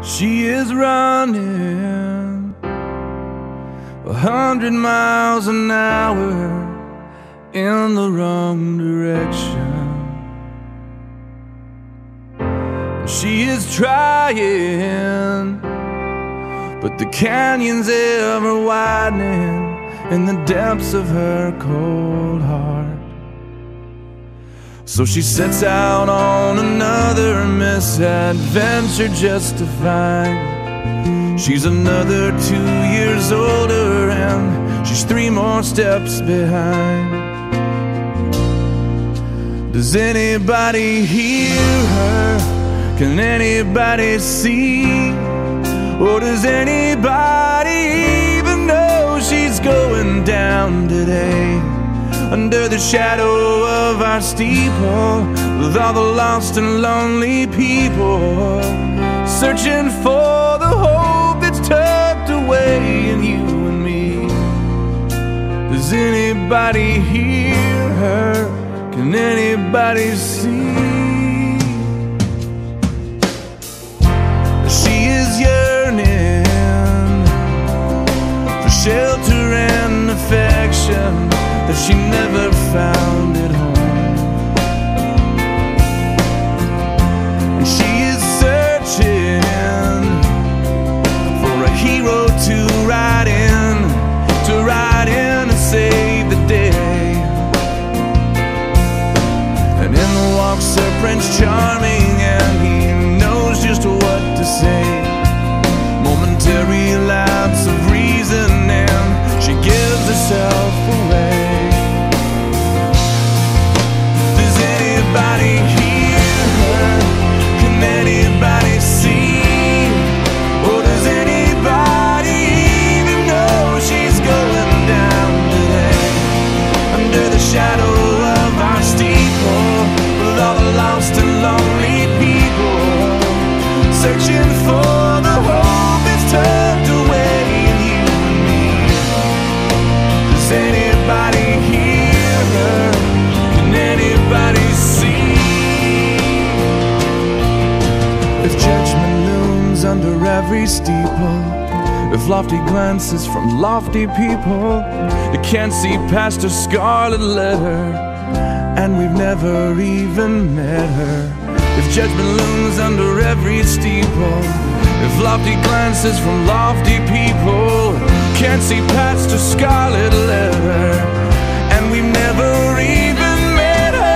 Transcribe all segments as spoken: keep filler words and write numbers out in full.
She is running a hundred miles an hour in the wrong direction. She is trying, but the canyon's ever widening in the depths of her cold heart. So she sets out on another misadventure just to find she's another two years older and she's three more steps behind. Does anybody hear her? Can anybody see? Or does anybody even know she's going down today? Under the shadow of our steeple, with all the lost and lonely people, searching for the hope that's tucked away in you and me. Does anybody hear her? Can anybody see? She is yearning for shelter and affection that she never found at home. And she is searching for a hero to ride in, to ride in and save the day. And in walks her Prince Charming, and he knows just what to say. Momentary lapse of reason, and she gives herself away. Does anybody hear her? Can anybody see? Or does anybody even know she's going down today? Under the shadow of our steeple, with all the lost and lonely people, searching for the hope that's tucked away in you and me. Does anybody hear her? Can anybody see? If judgment looms under every steeple, if lofty glances from lofty people that can't see past her scarlet letter, and we've never even met her. If judgment looms under every steeple, if lofty glances from lofty people can't see past her scarlet letter, and we've never even met her.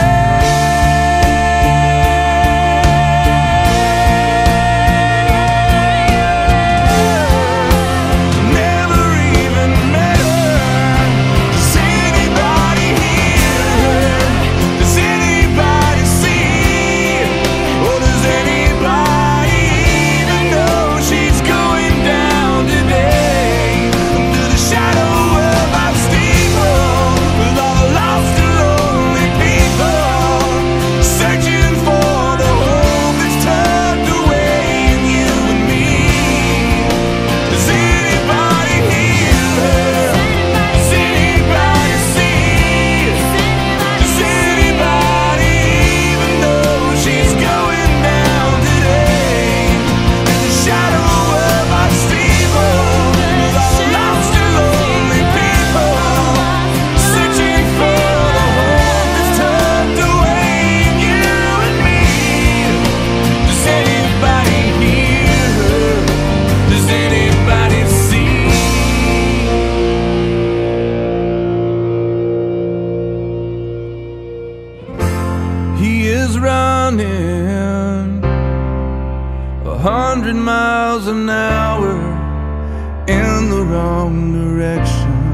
Never even met her. Does anybody hear her? Does anybody see? Or does anybody even know she's going down today? Under the shadow of our steeple, with all the lost and lonely people, searching for the hope that's tucked away in you and me. Does anybody hear her? Does anybody see? Does anybody even know she's going down today? In the shadow of our steeple, with all the lost and lonely people, searching for the hope that's tucked away in you and me. Does anybody hear her? Does anybody see? He is running a hundred miles an hour in the wrong direction.